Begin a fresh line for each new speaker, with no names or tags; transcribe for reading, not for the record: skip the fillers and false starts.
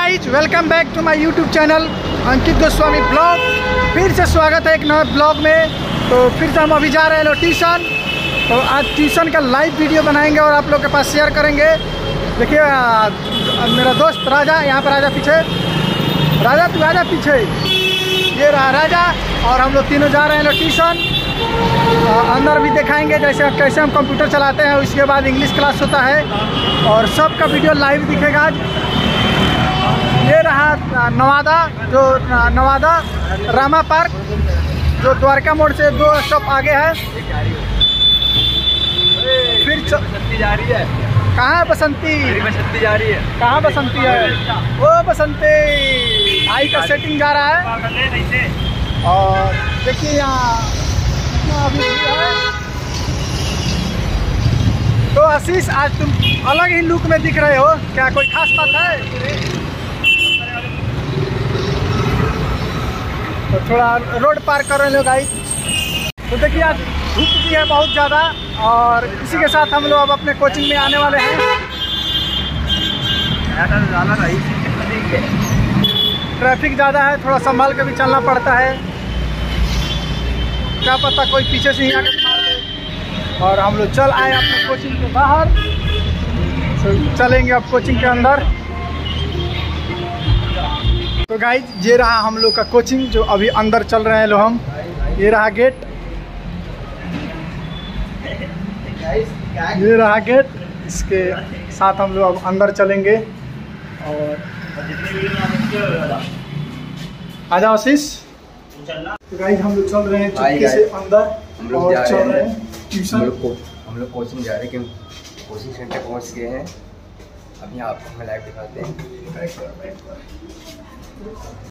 Guys, welcome back to my YouTube channel Ankit Goswami blog. फिर से स्वागत है एक नए ब्लॉग में। तो फिर से हम अभी जा रहे हैं ट्यूशन। तो आज ट्यूशन का लाइव वीडियो बनाएंगे और आप लोग के पास शेयर करेंगे। देखिए मेरा दोस्त राजा यहाँ पर, राजा पीछे, राजा तू राजा पीछे, ये रहा राजा। और हम लोग तीनों जा रहे हैं ट्यूशन। अंदर भी दिखाएंगे जैसे कैसे हम कंप्यूटर चलाते हैं। उसके बाद इंग्लिश क्लास होता है और सबका वीडियो लाइव दिखेगा आज। ये रहा नवादा, जो नवादा रामा पार्क, जो द्वारका मोड़ से 2 स्टॉप आगे है। फिर बसंती जा रही है। कहाँ है बसंती? बसंती जा रही है। कहाँ बसंती है? वो बसंती भाई का सेटिंग जा रहा है। और देखिए यहाँ अभी है। तो आशीष, आज तुम अलग ही लुक में दिख रहे हो, क्या कोई खास बात है? तो थोड़ा रोड पार कर रहे हो गाइस। तो देखिए आज धूप भी है बहुत ज़्यादा। और इसी के साथ हम लोग अब अपने कोचिंग में आने वाले हैं। ट्रैफिक ज़्यादा है, थोड़ा संभाल के भी चलना पड़ता है, क्या पता कोई पीछे से ही आकर मार दे। और हम लोग चल आए अपने कोचिंग के बाहर। तो चलेंगे अब कोचिंग के अंदर। तो गाइज, ये रहा हम लोग का कोचिंग, जो अभी अंदर चल रहे हैं लोग हम। ये रहा गेट, ये रहा गेट। इसके साथ हम लोग अब अंदर चलेंगे। और आजा आशीष। तो गाइज हम लोग चल रहे हैं चुपके से अंदर और चल रहे हैं ट्यूशन।
हम लोग कोचिंग जा रहे हैं क्योंकि कोचिंग सेंटर पहुंच गए हैं। अभी आपको हम लाइव दिखाते हैं।